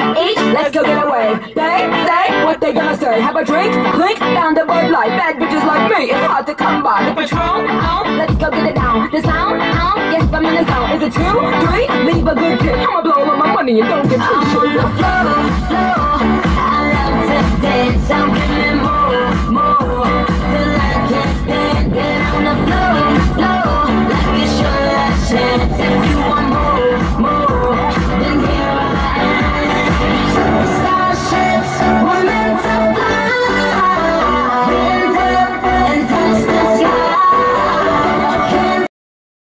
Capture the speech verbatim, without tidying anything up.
eat, let's go get away. They say what they gonna say. Have a drink, clink, down the Bud Light. Bad bitches like me, it's hard to come by. The Patron, oh, let's go get it down. The sound, oh, yes, I'm in the zone. Is it two, three? Leave a good tip. I'ma blow all my money and don't get too shit. I'm on the floor, floor. I love to dance, don't give me